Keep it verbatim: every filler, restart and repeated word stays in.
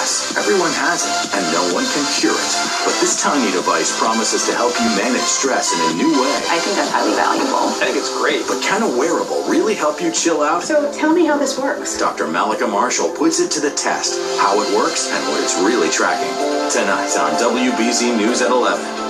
stress. Everyone has it, and no one can cure it. But this tiny device promises to help you manage stress in a new way. I think that's highly valuable. I think it's great. But can a wearable really help you chill out? So tell me how this works. Doctor Malika Marshall puts it to the test, how it works and what it's really tracking. Tonight on W B Z News at eleven.